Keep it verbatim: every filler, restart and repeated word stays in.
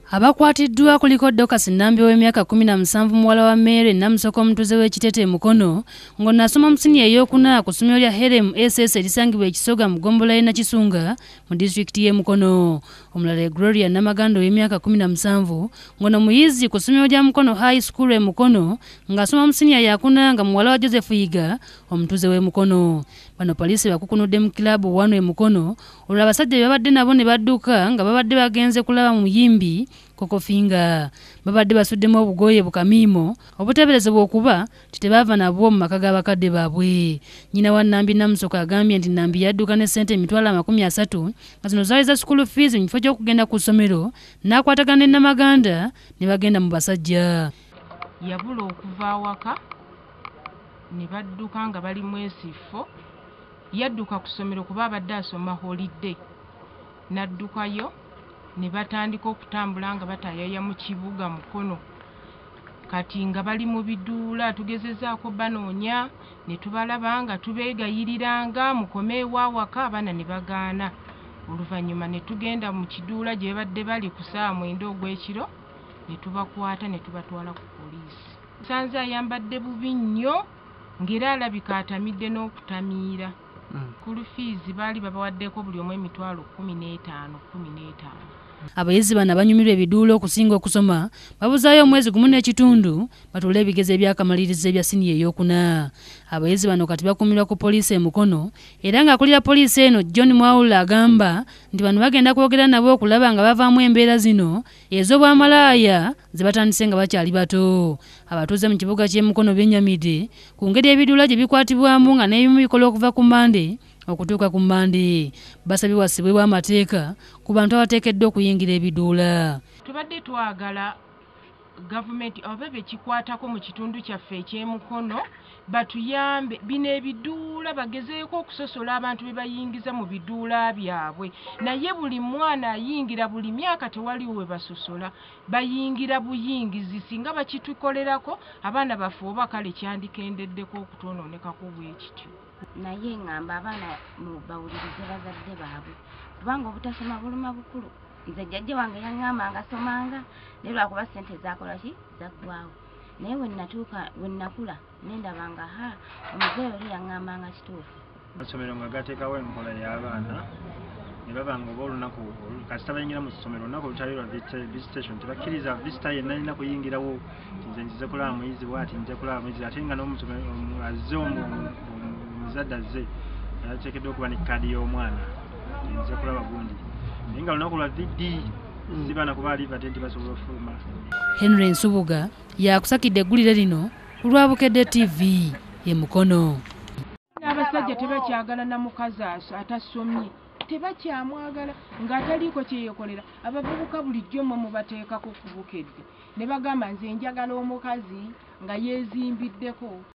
Abakwatiddwa kuliko Dorcas Nambi w'emyaka kumi na musanvu muwala wa Mary Namusoko omutuuze w'ekitete Mukono ng'ono asoma mu siniya ey'okuna ku ssomero lya Herem S S erisangibwa e Kisoga mu Gombola e Nakisunga mu disitulikiti y'e Mukono. Omulala Gloria Namaganda w'emyaka kumi na musanvu ng'ono muyizi ku ssomero lya Mukono High School e Mukono ng'asoma mu siniya yakuna nga muwala wa Joseph Yiga omutuuze w'e Mukono. Bano poliisi bakukunudde mu kilabu wano e Mukono olwo abasajja be babadde nabo ne badduka nga babadde bagenze kulaba muyimbi Kokofinga. Babadde basuddemu obugoye bukamiimo obuteeberezebwa okuba titebava nabwo mu maka g'abakadde baabwe. Nnyina wa Nambi Namusoko agambye nti Nambi yadduka ne ssente emitwalo amakumi asatu nga zino zaali za school fees mu kifo ky'okugenda ku ssomero n'akwatagana ne Namaganda ne bagenda mu basajja. Yabula okuva awaka ne badduka nga bali mwesifo. Yadduka ku ssomero kuba abadde asoma holiday. Naddukayo ne batandika okutambula nga batayaya mu kibuga Mukono. Kati nga bali mu biduula tugezezaako banoonya ne tubalaba nga tubeegayiriranga mukome ewawaka abaana ne bagaana. Oluvannyuma ne tugenda mu kiduula gye badde bali ku ssaawa mwenda ogw'ekiro ne tubakwata ne tubatwala ku poliisi. Nsanze ayambadde bubi nnyo ng'era alabika atamidde n'okutamiira. School fees baali babawaddeko buli omu emitwalo kkumi n'etaano kkumi n'etaano. Abayizi bano abanyumirwa ebiduulo okusinga okusoma babuzaayo omwezi gumu n'ekitundu batuule ebigezo ebyakamaliriza ebya siniya ey'okuna. Abayizi bano kati bakuumirwa ku poliisi e Mukono era ng'akulira poliisi eno John Mwawula agamba nti bano bagenda kwogera nabo okulaba nga bavaamu embeera zino ez'obwamalaaya ze batandise nga bakyali bato. Abatuuze mu kibuga ky'e Mukono bennyamidde ku ngeri ebiduula gye bikwatibwamu nga n'ebimu bikola okuva ku Mmande okutuuka ku Mmande. Basabye wasibwe amateeka ku bantu abateekeddwa okuyingira ebiduula. Tubadde twagala gavumenti oba bekikwatako mu kitundu kyaffe eky'e Mukono batuyambe bino ebiduula bagezeeko okusosola abantu be bayingiza mu biduula byabwe. Naye buli mwana ayingira buli myaka tewaliwo we basosola. Bayingira buyingizi singa bakitukolerako abaana baffe oba kale kyandikendedeko okutwonoonekako bwe kityo. Naye ngamba abaana bawulirize bazadde baabwe kubanga obutasoma buluma bukulu. Nze jjajja wange yaŋŋamba nga somanga naye lwakuba ssente zakola ki zaggwawo. Naye we nnatuuka we nnakula ne ndaba nga ha omuzeeyi oli yaŋŋamba nga kituufu. Amasomero nga gateekawo enkola y'abaana ne baba nga oba olunaku kasita bayingira mu ssomero olunaku olutali lwa visitation tebakkiriza visita yenna alina kuyingirawo nze nzize kulaba muyizi bw'ati nze kulaba muyizi ate nga azze omuzadde azze ateekeddwa okuba ne kkaadi y'omwana nze kulaba gundi. Naye nga lunaku lwa viddi zibaana kuba aliva te nti basobola okufuluma. Henry Nsubuga yakusakidde eggulire lino ku Lwabukedde T V ye Mukono. Abasajja tebakyagala na mukazi atasomye tebakyamwagala ng'ataliiko kyeyekolera. Abavubuka bulijjo mwe mubateekako ku Bukedde ne bagamba nze njagala omukazi nga yeezimbiddeko.